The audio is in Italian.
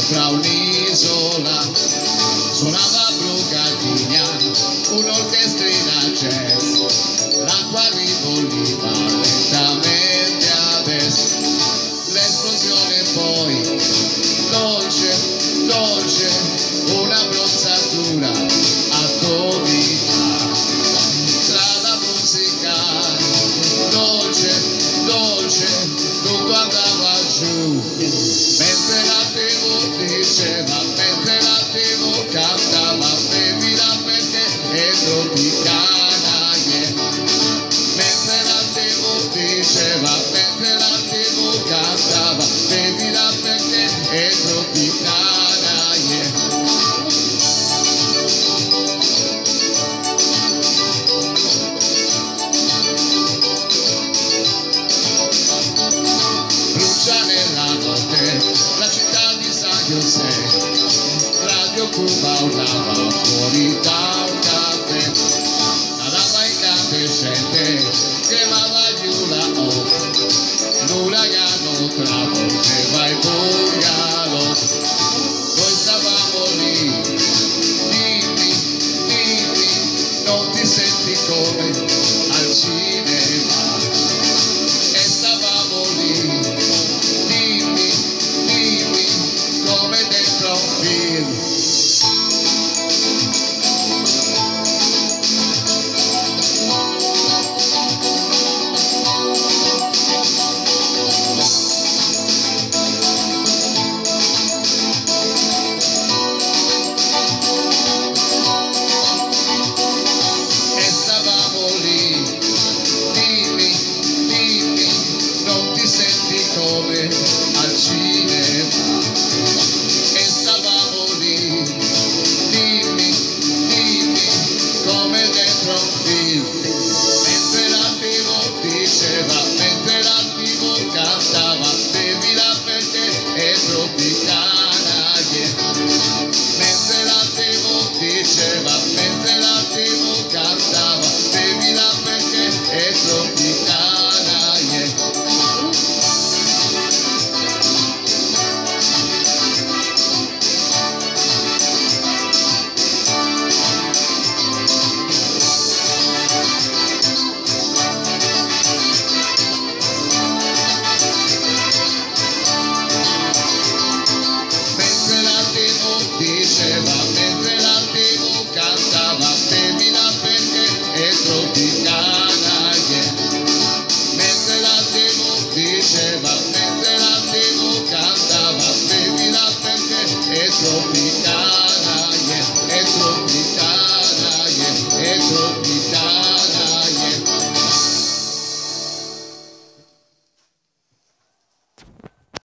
fra un'isola, suonava Brugatigna, un'orchestrina jazz, l'acqua ribolliva lentamente ad est, l'esplosione poi, dolce, dolce, una bronzatura attonita, tra la musica, dolce, dolce, tutto andava giù, mentre la TV diceva, mentre la TV cantava, bevila perché è tropicana, yeah. Mentre la TV diceva, mentre la TV cantava, bevila perché è tropicana, yeah. Nella notte la città di San José, Radio Cuba urlava fuori da un caffè, andava incandescente, chiamava giù la O, l'uragano tra